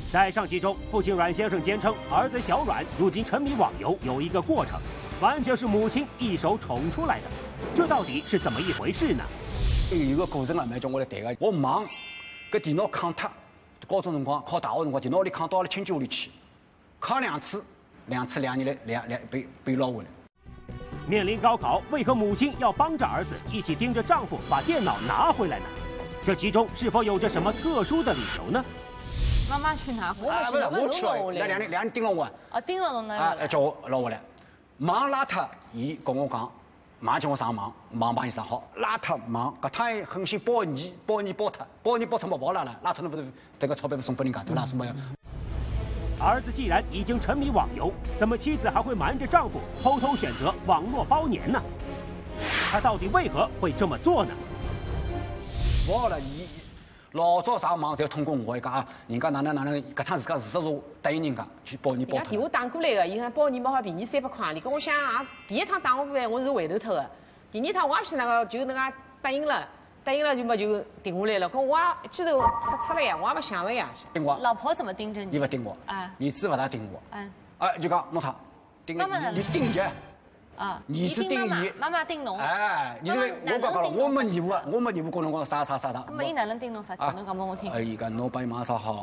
在上集中，父亲阮先生坚称，儿子小阮如今沉迷网游有一个过程，完全是母亲一手宠出来的。这到底是怎么一回事呢？ 有个过程啊，蛮叫我来谈个。我忙，搿电脑扛脱，高中辰光考大学辰光，电脑里扛到了亲戚屋里去，扛2次2年来被捞回来。 面临高考，为何母亲要帮着儿子一起盯着丈夫把电脑拿回来呢？这其中是否有着什么特殊的理由呢？ 妈妈去拿回来，我去了，两人盯了我。 哦，盯了侬那。 叫我捞回来，忙拉脱，伊跟我讲，马上叫我上忙帮伊上好，拉脱忙，搿趟还狠心包你包脱没跑拉脱侬不是这个钞票送拨人家对啦，送拨。 儿子既然已经沉迷网游，怎么妻子还会瞒着丈夫偷偷选择网络包年呢？他到底为何会这么做呢？ 忘了，伊老早上网侪通过我，伊讲人家哪能，搿趟自家事实是答应人家去包你包脱。 人家电话打过来个，伊讲包你冇好便宜300块，你跟我想啊，第一趟打我过来我是回头脱个，第二趟我也不是那个就那个答应了就没就定下来了，跟我也一记头杀出了呀，我也没想了呀。 盯我。 老婆怎么盯着你？ 伊勿盯我。 啊。 儿子勿大盯我。就讲侬他盯你盯伊。 啊。 你是盯伊。 妈妈盯侬。 哎，你这个我讲了，我没义务跟侬讲啥。 那么伊哪能盯侬法子？侬讲拨我听。 伊讲侬帮伊忙啥好，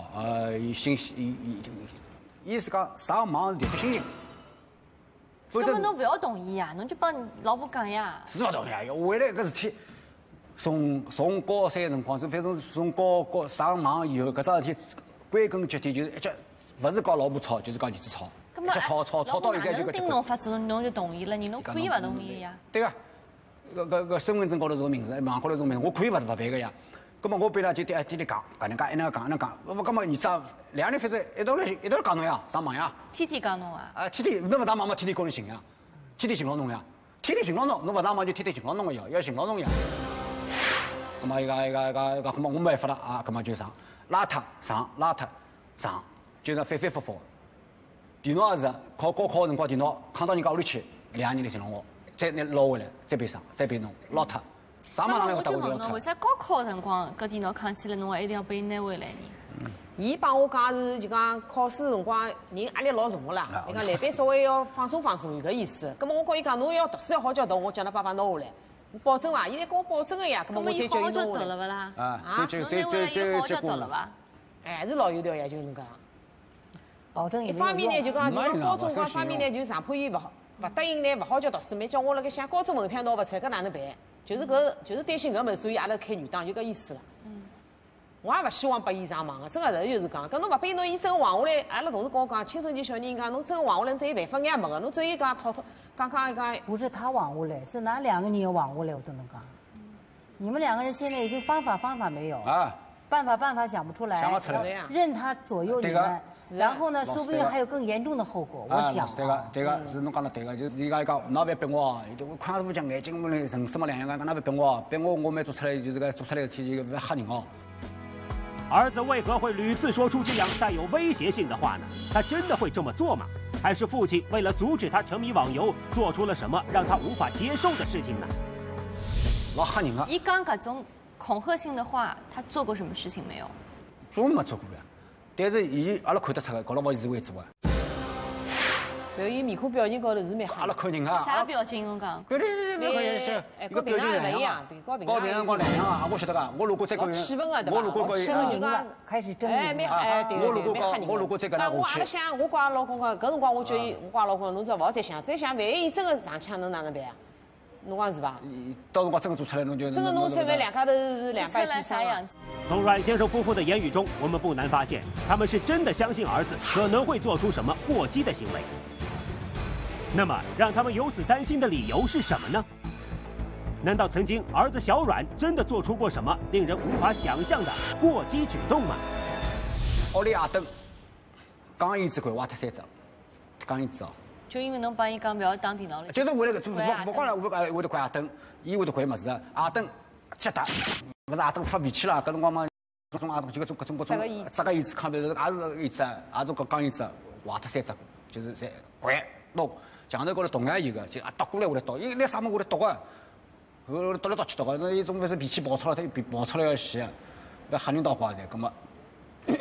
伊是讲啥忙是提心情。 根本侬不要同意呀，侬就帮老婆讲呀。 是勿同意呀，为了搿事体。从高3辰光，反正从高上网以后，搿桩事体归根结底就是一直勿是搞老婆吵，就是搞儿子吵，一直吵到现在就搿。 盯侬法子，侬就同意了，侬可以勿同意呀？ 对个，搿身份证高头是个名字，网高头是个名字，我可以勿办个呀。葛末我被他就天天讲，搿能介一能讲，葛末儿子2人反正一道讲侬呀，上网呀。 天天讲侬啊？ 天天侬勿上网嘛，天天跟侬寻呀，天天寻牢侬呀，天天寻牢侬，侬勿上网就天天寻牢侬个要寻牢侬呀。咁么一个，咁么我没办法了啊，咁么就上，拉脱上，就这样反复。电脑也是，高考辰光电脑扛到人家屋里去，2年来寻了我，再拿捞回来，再被上，再被弄捞脱，上嘛上来我打我就问侬，为啥高考辰光搿电脑扛起来，侬还一定要被伊拿回来呢？ 伊帮我讲是就讲考试辰光人压力老重个啦，伊讲来班稍微要放松放松，有搿意思。咁么我跟伊讲，侬要读书要好叫读，我叫㑚爸爸拿下来。保证伐？现在跟我保证个呀，咁么我再叫伊弄读了勿啦？ 最好读了伐？ 哎，是老油条呀，就侬讲。 保证一方面呢，就讲你高中方面呢，就上坡伊勿答应呢，勿好叫读书，没叫我辣盖想高中门票拿勿出，搿哪能办？就是担心搿门，所以阿拉开女档，就搿意思了。我也勿希望拨伊上网个，真个就是讲，搿侬勿拨伊，侬伊真个混下来，阿拉同事跟我讲，青春期小人讲，侬真个混下来，对伊办法也没个，侬只有伊讲讲。 不是他网下来，是哪2个人网下来？我都能讲。你们2个人现在已经方法没有啊，办法想不出来， 想不出来， 任他左右你们，然后呢，说不定还有更严重的后果。我想。 对个，是侬讲得对个，就是伊讲，㑚勿要逼我，看我讲眼睛么嘞，人生么2样，讲㑚别逼我蛮做出来就是个做出来的事体就勿吓人哦。 儿子为何会屡次说出这样带有威胁性的话呢？他真的会这么做吗？还是父亲为了阻止他沉迷网游，做出了什么让他无法接受的事情呢？ 老吓人啊！ 伊讲搿种恐吓性的话，他做过什么事情没有？ 做没做过呀？但是阿拉看得出来，搞了毛是会做啊。 然后伊面孔表情高头是蛮吓。 阿拉看人啊。 啥表情？侬讲？ 对， 跟平常勿一样，高平常辰光2样啊！我晓得个，我如果再跟气氛个对吧？ 狰狞了，开始狰狞。 对， 我如果再跟他我阿拉想，我跟阿拉老公讲，搿辰光我叫伊，我跟阿拉老公，侬只要勿好再想，万一伊真个上枪，侬哪能办啊？侬讲是伐？ 到辰光真个做出来，侬就真个侬再万2家头是2败俱伤样子。 从阮先生夫妇的言语中，我们不难发现，他们是真的相信儿子可能会做出什么过激的行为。那么，让他们由此担心的理由是什么呢？难道曾经儿子小阮真的做出过什么令人无法想象的过激举动吗？ 屋里夜灯，钢椅子快挖脱3只，钢椅子哦。 就因为侬帮伊讲不要打电脑了。 就是为了不光了会得关夜灯，伊会得关物事，夜灯急打，勿是夜灯发脾气了，搿辰光嘛，搿种夜灯就搿种这个椅子扛不了，也是椅子，也是钢椅子，挖脱3只，就是在关弄。墙头高头同样有个，就倒过来会来倒，伊拿啥么会来倒个，倒来倒去倒个，那一种反正脾气暴躁了，他爆出来要死，那吓人到花噻，葛么，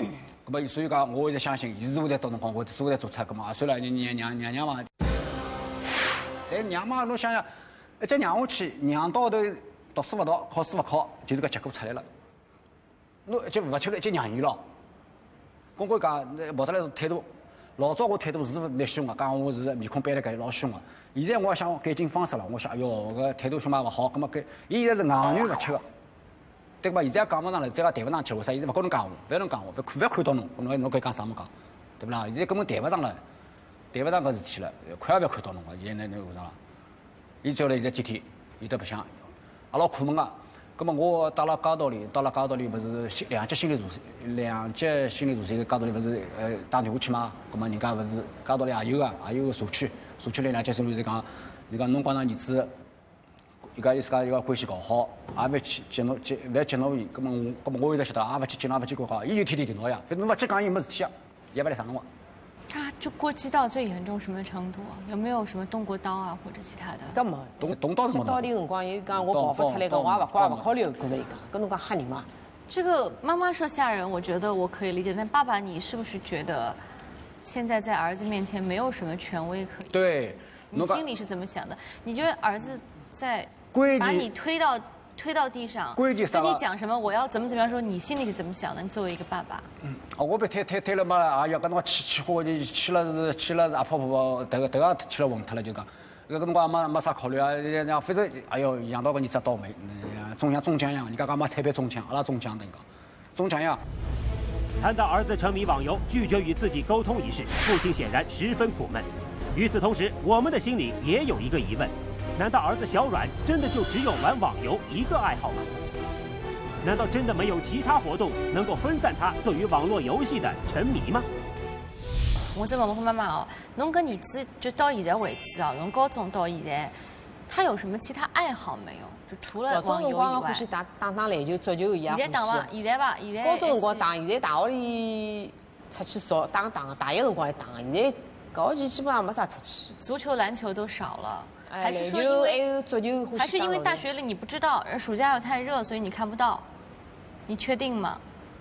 那么所以讲，我也相信，伊是会得到辰光，我是会得做出，那么算了，娘嘛。哎，娘嘛，侬想想，一只娘下去，娘到头读书勿读，考试勿考，就是个结果出来了。侬就勿吃了，就让伊了。公公讲，莫得来态度，老早我态度是蛮凶个，讲我是面孔板了搿老凶个。现在我想改进方式了，我想，哎哟，搿态度凶嘛勿好，葛么改，伊现在是硬软勿吃个。对吧？现在讲勿上来，再讲谈勿上去，为啥？现在勿跟侬讲话，勿能讲话，勿看到侬，侬该讲啥么讲，对不啦？现在根本谈勿上了，谈勿上搿事体了，看也勿看到侬个，现在侬为啥啦？伊叫来现在几天，有得白相，也老苦闷个。葛么我到了街道里，勿是2级心理助手，街道里勿是打电话去嘛？葛么人家勿是街道里也有个，也有社区里2级心理助手讲，伊讲侬帮㑚儿子。伊讲意思讲要关系搞好，也勿去激怒，勿要激怒伊。葛么我现在晓得，也勿去激怒，也勿去搞，伊就天天电脑呀。反正侬勿去讲，伊没事体呀，也勿来上侬个。 他就过激到最严重什么程度？有没有什么动过刀啊，或者其他的？ 搿没， 动刀是没。 到底辰光，伊讲我跑不出来，讲我也勿管，勿考虑后果了。伊讲，跟侬讲吓人嘛。 这个妈妈说吓人，我觉得我可以理解。但爸爸，你是不是觉得现在在儿子面前没有什么权威可言？ 对。 你心里是怎么想的？你觉得儿子在？把你推到地上，跟你讲什么？我要怎么样说？你心里是怎么想的？你作为一个爸爸， 我被推了嘛，哎呀，搿辰光气火就气了是阿婆婆，头也气了昏脱了，就讲，搿辰光没啥考虑啊，反正哎哟，养到个儿子倒霉，像中奖一样，人家讲嘛彩票中奖，阿拉中奖的讲，中奖呀。 谈到儿子沉迷网游，拒绝与自己沟通一事，父亲显然十分苦闷。与此同时，我们的心里也有一个疑问。难道儿子小阮真的就只有玩网游一个爱好吗？难道真的没有其他活动能够分散他对于网络游戏的沉迷吗？ 我再问问妈妈哦，侬跟儿子就到现在为止啊，从高中到现在，他有什么其他爱好没有？就除了网游以外， 欢喜打篮球、足球一样。 现在打伐？现在吧，现在。 高中辰光打，现在大学里出去少打，大一辰光还打，现在高级基本上没啥出去。 足球、篮球都少了。还是说因为足球， 还是因为大学里你不知道，暑假又太热，所以你看不到。你确定吗？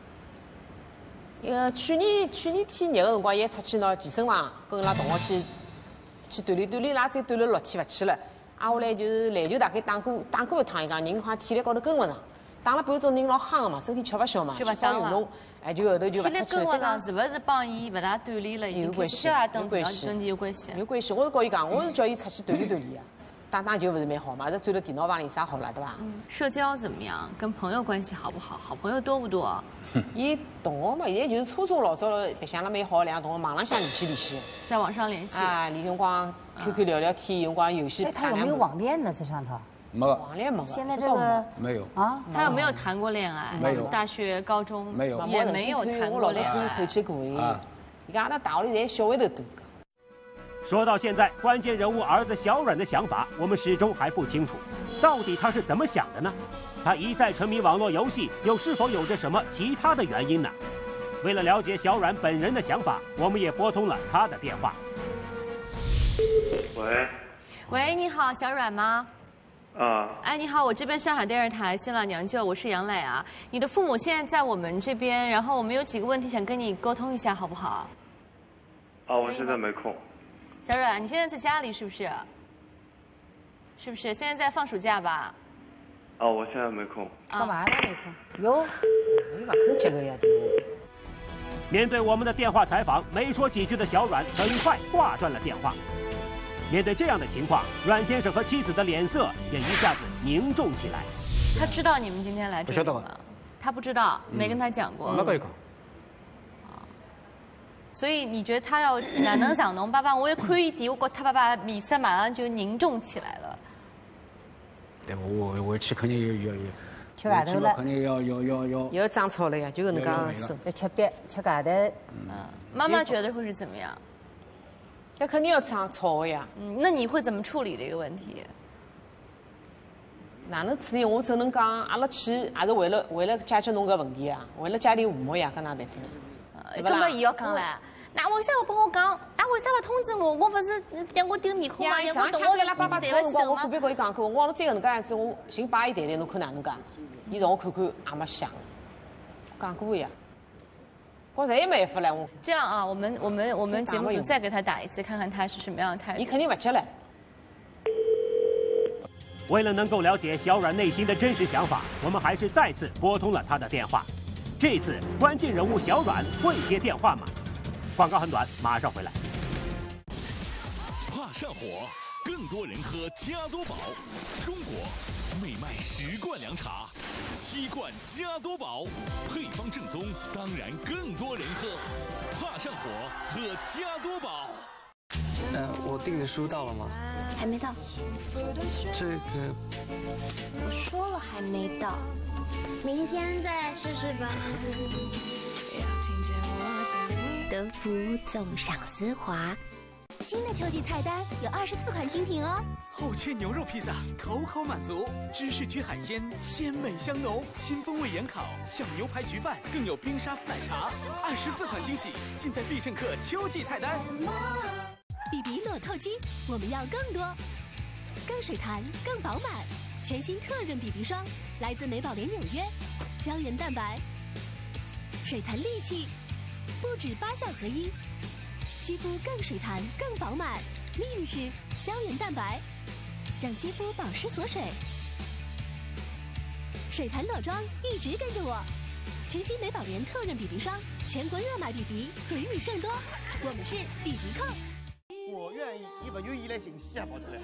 去年天热的辰光也出去拿健身房，跟伊拉同学去锻炼，伊拉再锻炼6天勿去了。挨下来就是篮球大概打过一趟，伊讲人好像体力高头跟勿上，打了半种人老夯个嘛，身体吃勿消嘛，就少运动，就后头就勿出去。 体力跟勿上是勿是帮伊勿大锻炼了？已经开始消压等跟你有关系。 有关系，我是告伊讲，我是叫伊出去锻炼呀。打球不是蛮好嘛？这钻到电脑房里有啥好了，对吧？ 社交怎么样？跟朋友关系好不好？好朋友多不多？ 伊同学嘛，现在就是初中老早白相了蛮好，两个同学网浪向联系， 在网上联系啊，连辰光 QQ 聊聊天，有辰光游戏。 他有没有网恋呢？在上头？ 没。 网恋没。 现在这个没有啊？ 他有没有谈过恋爱？ 没有。 大学、高中没有， 也没有谈过恋爱。 口气过伊讲阿拉大学里侪小孩头多。 说到现在，关键人物儿子小阮的想法，我们始终还不清楚，到底他是怎么想的呢？他一再沉迷网络游戏，又是否有着什么其他的原因呢？为了了解小阮本人的想法，我们也拨通了他的电话。 喂，你好，小阮吗？哎，你好，我这边上海电视台新老娘舅，我是杨磊啊。你的父母现在在我们这边，然后我们有几个问题想跟你沟通一下，好不好？ 我现在没空。 小阮，你现在在家里是不是？是不是现在在放暑假吧？ 我现在没空。 干嘛呢？没空？有？ 你把空接个呀？ 面对我们的电话采访，没说几句的小阮很快挂断了电话。面对这样的情况，阮先生和妻子的脸色也一下子凝重起来。 他知道你们今天来这里吗？他不知道，没跟他讲过。 没跟伊讲。 所以你觉得他要哪能上侬爸爸？我一看一点，我觉他爸爸面色马上就凝重起来了。 对，我回去肯定要吃外头了， 肯定要长草了呀，就搿能介说。 要吃瘪，吃外头。 妈妈觉得会是怎么样？ 那肯定要长草的呀。 那你会怎么处理这个问题？ 哪能处理？我只能讲，阿拉去也是为了解决侬搿问题啊，为了家庭和睦呀，搿哪办法呢？ 根本伊要讲唻，那为啥勿帮我讲？那为啥勿通知我？我勿是让我丢面孔吗？ 上抢在拉爸爸头辰光，我隔壁跟伊讲过，我讲再搿能介样子，我寻爸伊谈谈，侬看哪能介？伊让我看看，也没想，讲过呀。 我这也没法了，我这样啊，我们节目组再给他打一次，看看他是什么样的态度。 你肯定不接了。 为了能够了解小阮内心的真实想法，我们还是再次拨通了他的电话。这次关键人物小阮会接电话吗？广告很短，马上回来。 怕上火，更多人喝加多宝。中国每卖10罐凉茶，7罐加多宝，配方正宗，当然更多人喝。怕上火，喝加多宝。 我订的书到了吗？ 还没到。 这个， 我说了还没到，明天再来试试吧。德芙纵赏丝滑，新的秋季菜单有24款新品哦。 厚切牛肉披萨，口口满足；芝士焗海鲜，鲜美香浓；新风味盐烤，小牛排焗饭，更有冰沙奶茶，24款惊喜尽在必胜客秋季菜单。 BB 裸透肌，我们要更多，更水弹，更饱满。全新特润 BB 霜，来自美宝莲纽约，胶原蛋白，水弹利器，不止8项合一，肌肤更水弹，更饱满。秘密是胶原蛋白，让肌肤保湿锁水。水弹裸妆一直跟着我，全新美宝莲特润 BB 霜，全国热卖 BB， 给你更多。我们是 BB 控。 我愿意100元来行洗啊，宝贝。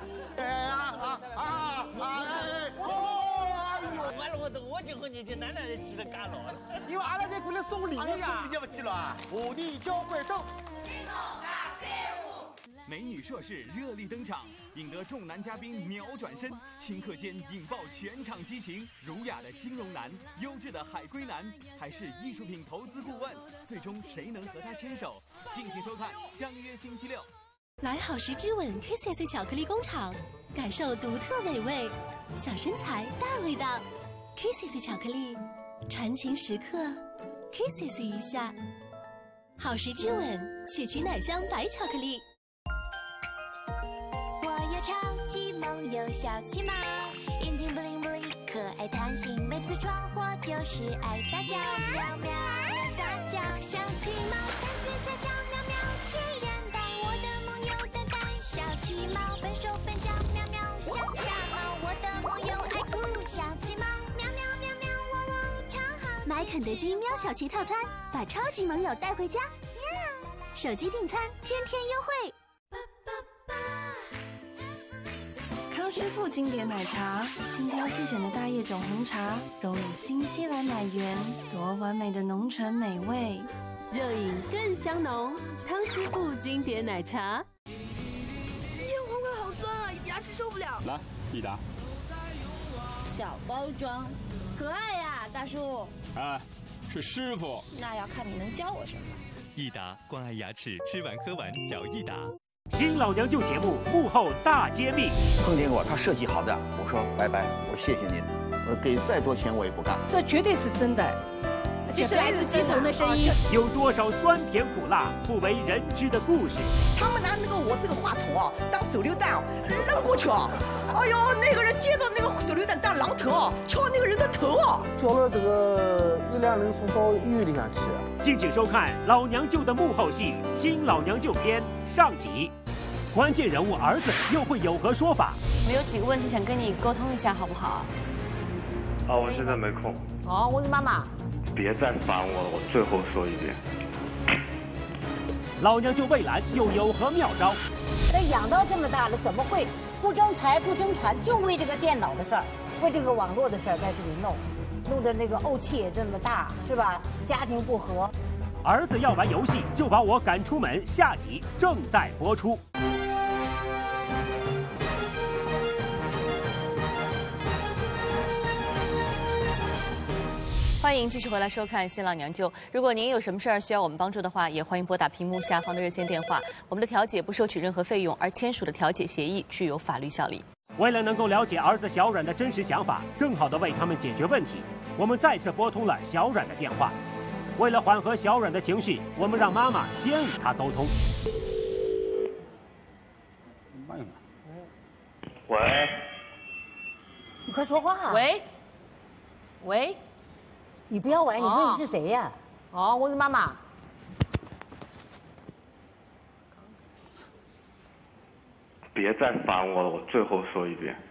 完了，我就和你这奶奶吃了干了。 因为阿拉在过来送礼呀，送礼不去了。我的交关灯。 美女硕士热力登场，引得众男嘉宾秒转身，顷刻间引爆全场激情。儒雅的金融男，优质的海归男，还是艺术品投资顾问，最终谁能和他牵手？敬请收看，相约星期6。 来好时之吻 KCC 巧克力工厂，感受独特美味，小身材大味道。KCC 巧克力，传情时刻 KCC 一下。好时之吻曲奇奶香白巧克力。 我有超级萌，有小气毛，眼睛 bling bling， 可爱弹性，每次闯祸就是爱撒娇，喵喵撒娇，小气毛，胆子小小喵喵，体验到我的梦有蛋蛋，小气毛，笨手笨脚喵喵，像傻猫，我的梦有爱哭，小气毛，喵喵喵喵，汪汪超好。 买肯德基喵小气套餐，把超级萌友带回家。手机订餐天天优惠。 康师傅经典奶茶，精挑细选的大叶种红茶，融入新西兰奶源，多完美的浓醇美味， 热饮更香浓。康师傅经典奶茶。 叶黄瓜好酸啊，牙齿受不了。 来，益达。 小包装，可爱呀，大叔。 哎，是师傅。 那要看你能教我什么。 益达关爱牙齿，吃完喝完嚼益达。 新老娘舅节目幕后大揭秘， 碰见过他设计好的，我说拜拜，我谢谢您，给再多钱我也不干。 这绝对是真的，这是来自基层的声音。 有多少酸甜苦辣不为人知的故事？ 他们拿我这个话筒啊当手榴弹扔过去啊，哎呦，那个人接着那个手榴弹当榔头啊，敲那个人的头啊， 叫了这个1、2人送到医院里向去。 敬请收看《老娘舅》的幕后戏《新老娘舅篇》上集。关键人物儿子又会有何说法？ 我们有几个问题想跟你沟通一下，好不好？ 我现在没空。 哦，我是妈妈。 别再烦我了，我最后说一遍。 老娘舅魏兰又有何妙招？ 养到这么大了，怎么会不争财不争产，就为这个电脑的事儿，为这个网络的事儿在这里弄得那个怄气也这么大，是吧？家庭不和。 儿子要玩游戏就把我赶出门，下集正在播出。 欢迎继续回来收看《新老娘舅》。如果您有什么事儿需要我们帮助的话，也欢迎拨打屏幕下方的热线电话。我们的调解不收取任何费用，而签署的调解协议具有法律效力。 为了能够了解儿子小阮的真实想法，更好地为他们解决问题，我们再次拨通了小阮的电话。为了缓和小阮的情绪，我们让妈妈先与他沟通。 喂， 你快说话。 喂。 你不要玩，你说你是谁呀？ 哦，我是妈妈。 别再烦我了，我最后说一遍。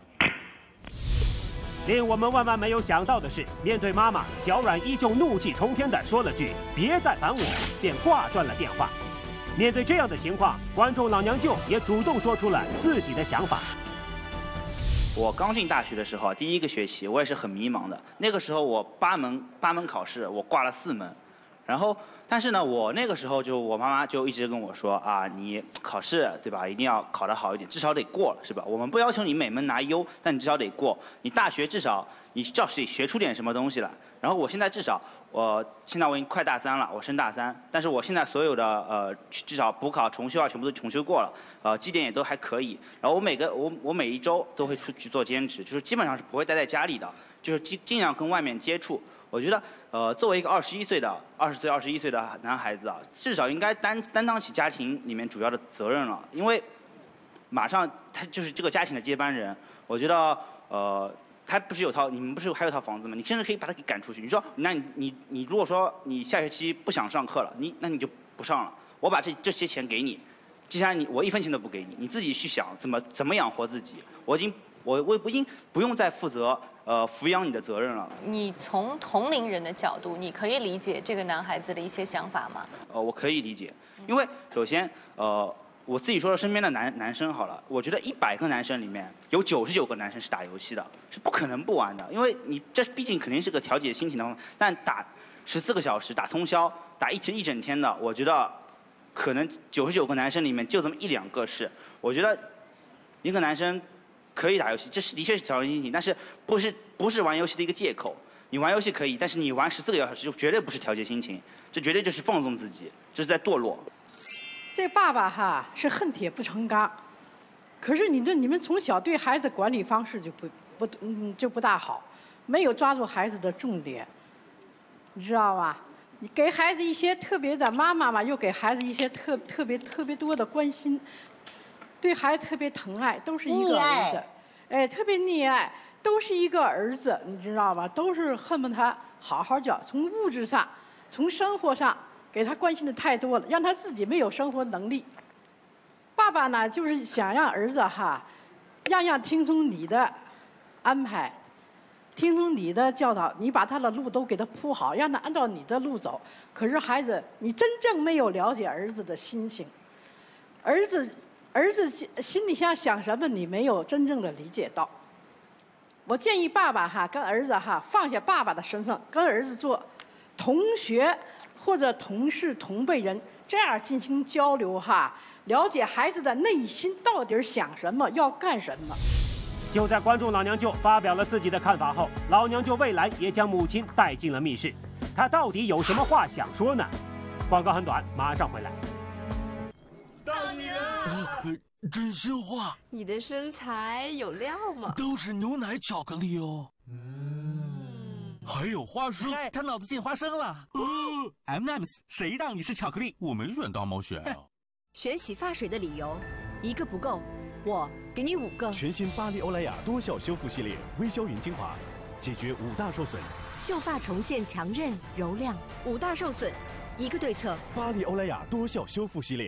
令我们万万没有想到的是，面对妈妈，小阮依旧怒气冲天地说了句“别再烦我”，便挂断了电话。面对这样的情况，观众老娘舅也主动说出了自己的想法。 我刚进大学的时候，第一个学期我也是很迷茫的。那个时候我八门考试，我挂了4门，然后但是呢，我那个时候我妈妈就一直跟我说啊，你考试对吧，一定要考得好一点，至少得过是吧？我们不要求你每门拿优，但你至少得过。你大学至少你教室里学出点什么东西来。然后我现在至少现在我已经快大3了，我升大3，但是我现在所有的至少补考、重修啊，全部都重修过了，绩点也都还可以。然后我每一周都会出去做兼职，就是基本上是不会待在家里的，就是尽量跟外面接触。我觉得作为一个20岁、21岁的男孩子啊，至少应该担当起家庭里面主要的责任了，因为马上他就是这个家庭的接班人。我觉得他不是你们不是还有套房子吗？你甚至可以把他给赶出去。你说，那你如果说你下学期不想上课了，那你就不上了。我把这些钱给你，接下来我1分钱都不给你，你自己去想怎么养活自己。我已经不用再负责抚养你的责任了。你从同龄人的角度，你可以理解这个男孩子的一些想法吗？我可以理解，因为首先我自己说说身边的男生好了，我觉得100个男生里面有99个男生是打游戏的，是不可能不玩的，因为你这毕竟肯定是个调节心情的方法。但打14个小时、打通宵、打一整天的，我觉得可能99个男生里面就这么1-2个是。我觉得一个男生可以打游戏，这的确是调节心情，但是不是玩游戏的一个借口。你玩游戏可以，但是你玩14个小时就绝对不是调节心情，这绝对就是放纵自己，这是在堕落。 这爸爸哈是恨铁不成钢，可是你们从小对孩子管理方式就不大好，没有抓住孩子的重点，你知道吧？你给孩子一些特别的妈妈嘛，又给孩子一些特别多的关心，对孩子特别疼爱，都是一个儿子，哎，特别溺爱，都是一个儿子，你知道吧？都是恨不得他好好教，从物质上，从生活上。给他关心的太多了，让他自己没有生活能力。爸爸呢，就是想让儿子哈，样样听从你的安排，听从你的教导，你把他的路都给他铺好，让他按照你的路走。可是孩子，你真正没有了解儿子的心情，儿子心里想什么，你没有真正的理解到。我建议爸爸哈，跟儿子哈放下爸爸的身份，跟儿子做同学。或者同事同辈人这样进行交流哈，了解孩子的内心到底想什么，要干什么。 就在观众老娘舅发表了自己的看法后，老娘舅魏兰也将母亲带进了密室。她到底有什么话想说呢？广告很短，马上回来。 到你了！ 真心话。 你的身材有料吗？ 都是牛奶巧克力哦。还有花生， 他脑子进花生了。M&M's， 谁让你是巧克力？ 我没选大猫选啊。 选洗发水的理由，1个不够，我给你5个。 全新巴黎欧莱雅多效修复系列微胶原精华，解决5大受损， 秀发重现强韧柔亮。5大受损，1个对策。 巴黎欧莱雅多效修复系列。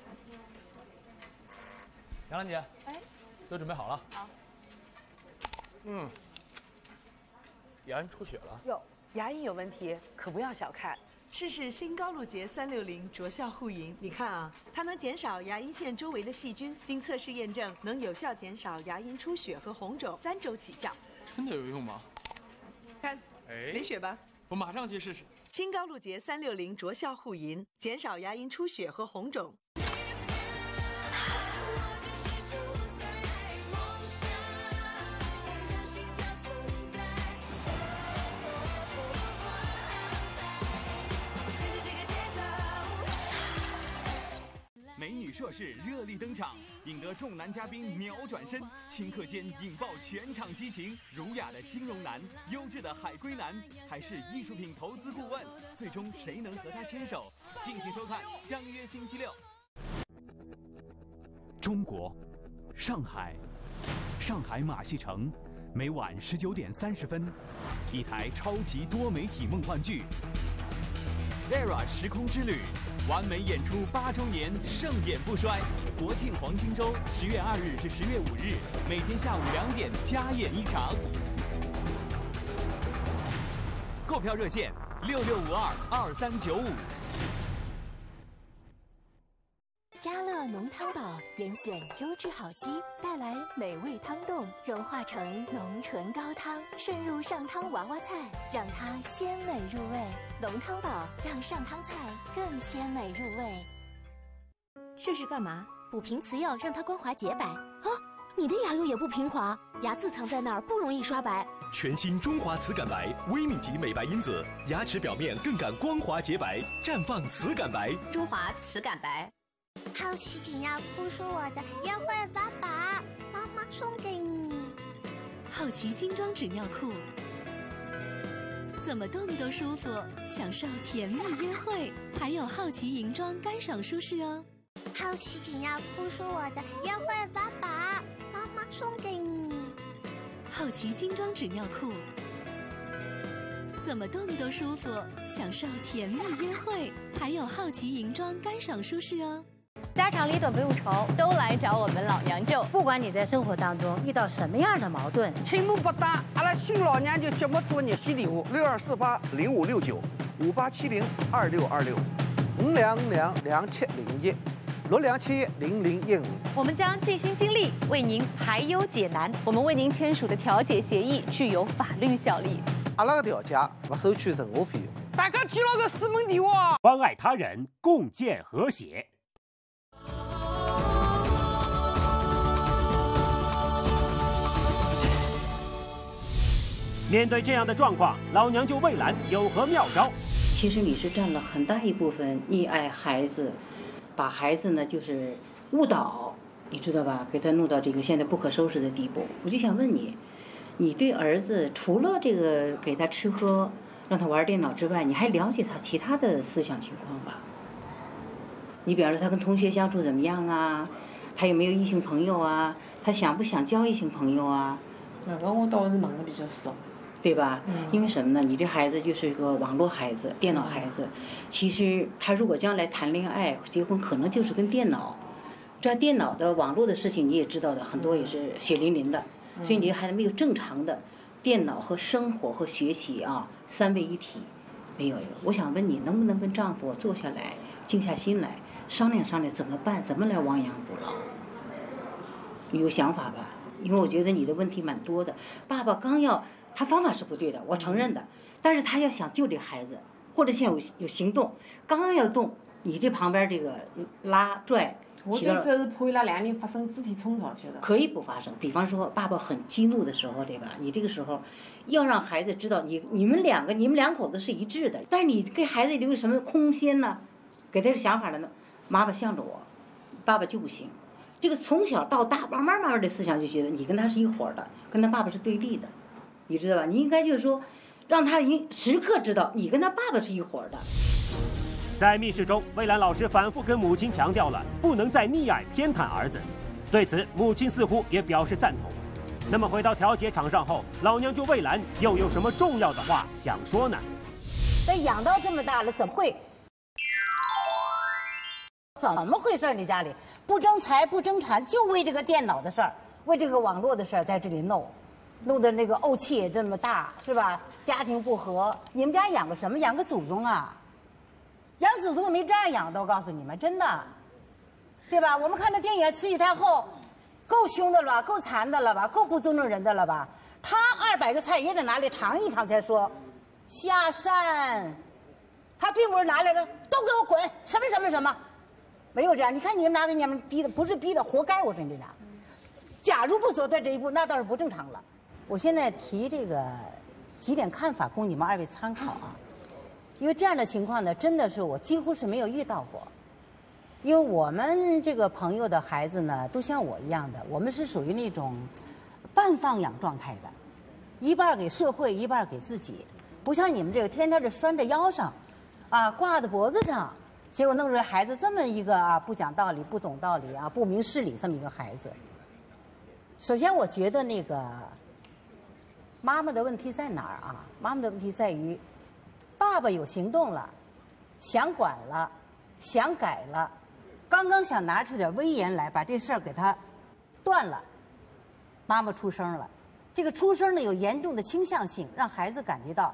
杨兰姐，都准备好了。 好。 牙龈出血了。 哟，牙龈有问题，可不要小看。 试试新高露洁360着效护龈，你看啊，它能减少牙龈线周围的细菌，经测试验证能有效减少牙龈出血和红肿，3周起效。 真的有用吗？ 看，没血吧？ 我马上去试试。 新高露洁360着效护龈，减少牙龈出血和红肿。 美女硕士热力登场，引得众男嘉宾秒转身，顷刻间引爆全场激情。儒雅的金融男，优质的海归男，还是艺术品投资顾问，最终谁能和他牵手？敬请收看《相约星期六》。 中国，上海马戏城，每晚19点30分，一台超级多媒体梦幻剧。 Vera 时空之旅，完美演出8周年，盛演不衰。国庆黄金周10月2日至10月5日，每天下午2点加演一场。购票热线66522395。 家乐浓汤宝严选优质好鸡，带来美味汤冻，融化成浓醇高汤，渗入上汤娃娃菜，让它鲜美入味。浓汤宝让上汤菜更鲜美入味。 这是干嘛？补平瓷釉，让它光滑洁白。啊，你的牙釉也不平滑，牙渍藏在那儿不容易刷白。 全新中华瓷感白，微米级美白因子，牙齿表面更感光滑洁白，绽放瓷感白。 中华瓷感白。 好奇紧要哭说我的约会法宝，妈妈送给你。 好奇精装纸尿裤，怎么动都舒服，享受甜蜜约会。还有好奇银装干爽舒适哦。 好奇紧要哭说我的约会法宝，妈妈送给你。 好奇精装纸尿裤，怎么动都舒服，享受甜蜜约会。还有好奇银装干爽舒适哦。 家长里短不用愁，都来找我们老娘舅。 不管你在生活当中遇到什么样的矛盾， 亲母不打，阿拉新老娘舅节目组热线电话62480569，58702626，52522701，62710015。 我们将尽心尽力为您排忧解难，我们为您签署的调解协议具有法律效力。 阿拉个调解不收取任何费用。大家听了个私门电话， 关爱他人，共建和谐。面对这样的状况，老娘舅魏兰有何妙招？ 其实你是占了很大一部分溺爱孩子，把孩子呢就是误导，你知道吧？给他弄到这个现在不可收拾的地步。我就想问你，你对儿子除了这个给他吃喝，让他玩电脑之外，你还了解他其他的思想情况吧？你比方说他跟同学相处怎么样啊？他有没有异性朋友啊？他想不想交异性朋友啊？ 那个我倒是问的比较少。 对吧？因为什么呢？你这孩子就是个网络孩子、电脑孩子。其实他如果将来谈恋爱、结婚，可能就是跟电脑。这电脑的网络的事情你也知道的，很多也是血淋淋的。所以你这孩子没有正常的电脑和生活和学习啊3位一体，没有。我想问你，能不能跟丈夫坐下来，静下心来商量商量怎么办？怎么来亡羊补牢？你有想法吧？因为我觉得你的问题蛮多的。爸爸刚要。他方法是不对的，我承认的，但是他要想救这孩子，或者现在有行动，刚刚要动，你这旁边这个拉拽， 我最主要是怕伊拉2人发生肢体冲突，觉得可以不发生。比方说爸爸很激怒的时候，对吧？你这个时候要让孩子知道你们两口子是一致的，但是你给孩子留什么空间呢？给他的想法了呢？妈妈向着我，爸爸就不行。这个从小到大慢慢的思想就觉得你跟他是一伙的，跟他爸爸是对立的。你知道吧？你应该就是说，让他时刻知道你跟他爸爸是一伙的。 在密室中，魏兰老师反复跟母亲强调了不能再溺爱偏袒儿子。对此，母亲似乎也表示赞同。那么回到调解场上后，老娘舅魏兰又有什么重要的话想说呢？ 那养到这么大了，怎么回事？你家里不争财不争产，就为这个电脑的事儿，为这个网络的事儿在这里弄得那个怄气也这么大，是吧？家庭不和，你们家养个什么？养个祖宗啊？养祖宗也没这样养的，我告诉你们，真的，对吧？我们看那电影《慈禧太后》，够凶的了吧？够残的了吧？够不尊重人的了吧？他200个菜也得拿来尝一尝才说下山，他并不是拿来的都给我滚，什么，没有这样。你看你们哪给你们逼的？不是逼的，活该！我说你俩，假如不走在这一步，那倒是不正常了。我现在提这个几点看法供你们2位参考啊，因为这样的情况呢，真的是我几乎是没有遇到过。因为我们这个朋友的孩子呢，都像我一样的，我们是属于那种半放养状态的，一半给社会，一半给自己，不像你们这个天天的拴在腰上，啊，挂在脖子上，结果弄出来孩子这么一个啊，不讲道理、不懂道理啊、不明事理这么一个孩子。首先，我觉得那个妈妈的问题在哪儿啊？妈妈的问题在于，爸爸有行动了， 想管了，想改了，刚刚想拿出点威严来把这事儿给他断了，妈妈出声了。这个出声呢有严重的倾向性，让孩子感觉到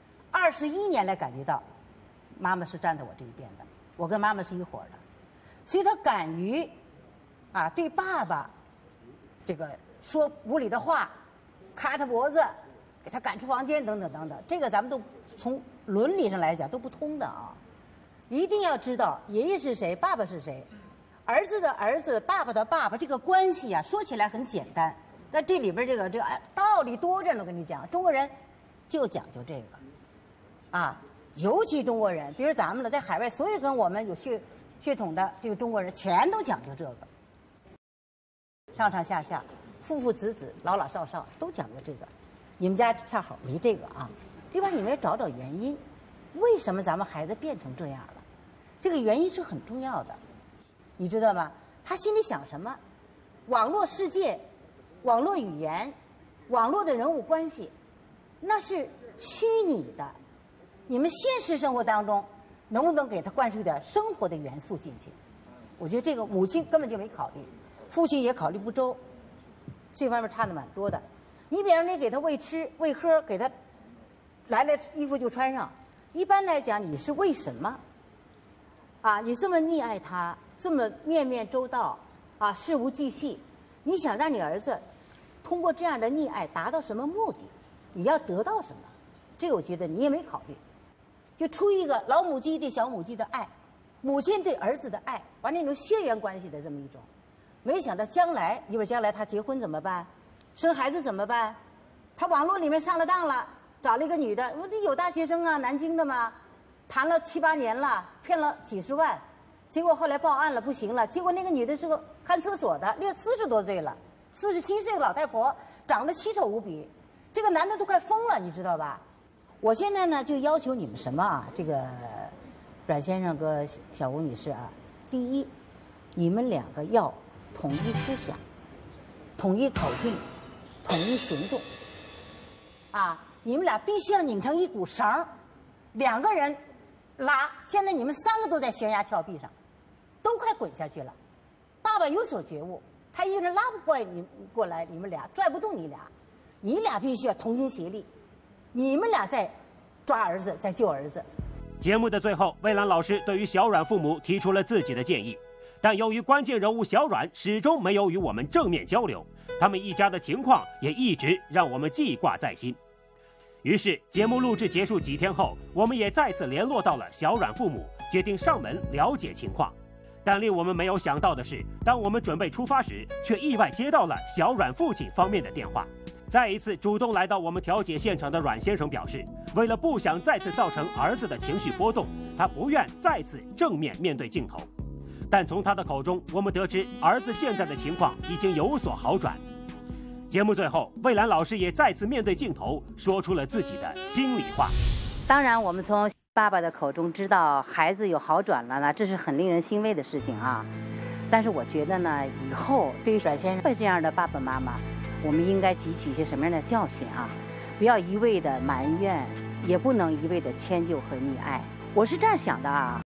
21年来感觉到妈妈是站在我这一边的，我跟妈妈是一伙的，所以他敢于对爸爸这个说无理的话，卡他脖子，给他赶出房间等等等等，这个咱们都从伦理上来讲都不通的啊。一定要知道爷爷是谁，爸爸是谁，儿子的儿子，爸爸的爸爸，这个关系说起来很简单，但这里边这个道理多着呢。我跟你讲，中国人就讲究这个尤其中国人，比如咱们了，在海外所有跟我们有血统的这个中国人，全都讲究这个，上上下下，父父子子，老老少少都讲究这个。你们家恰好没这个啊。另外，你们也找找原因，为什么咱们孩子变成这样了？这个原因是很重要的，你知道吗？他心里想什么？网络世界、网络语言、网络的人物关系，那是虚拟的。你们现实生活当中能不能给他灌输点生活的元素进去？我觉得这个母亲根本就没考虑，父亲也考虑不周，这方面差的蛮多的。你比方说，你给他喂吃喂喝，给他来了衣服就穿上，一般来讲你是为什么？你这么溺爱他，这么面面周到，事无巨细，你想让你儿子通过这样的溺爱达到什么目的？你要得到什么？这个我觉得你也没考虑，就出一个老母鸡对小母鸡的爱，母亲对儿子的爱，完那种血缘关系的这么一种。没想到将来一会儿将来他结婚怎么办？生孩子怎么办？他网络里面上了当了，找了一个女的，我这有大学生南京的嘛，谈了7、8年了，骗了几十万，结果后来报案了，不行了。结果那个女的是个看厕所的，40多岁了，47岁的老太婆，长得奇丑无比，这个男的都快疯了，你知道吧？我现在呢就要求你们什么这个阮先生和小吴女士第一，你们2个要统一思想，统一口径，统一行动，你们俩必须要拧成一股绳，2个人拉。现在你们3个都在悬崖峭壁上，都快滚下去了。爸爸有所觉悟，他一个人拉不过来，你们俩拽不动你俩必须要同心协力。你们俩在抓儿子，在救儿子。 节目的最后，魏兰老师对于小阮父母提出了自己的建议，但由于关键人物小阮始终没有与我们正面交流，他们一家的情况也一直让我们记挂在心。于是节目录制结束几天后，我们也再次联络到了小阮父母，决定上门了解情况。但令我们没有想到的是，当我们准备出发时，却意外接到了小阮父亲方面的电话。再一次主动来到我们调解现场的阮先生表示，为了不想再次造成儿子的情绪波动，他不愿再次正面面对镜头。但从他的口中，我们得知儿子现在的情况已经有所好转。节目最后，魏兰老师也再次面对镜头，说出了自己的心里话。 当然，我们从爸爸的口中知道孩子有好转了呢，这是很令人欣慰的事情但是我觉得呢，以后对于阮先生这样的爸爸妈妈，我们应该汲取一些什么样的教训不要一味的埋怨，也不能一味的迁就和溺爱。我是这样想的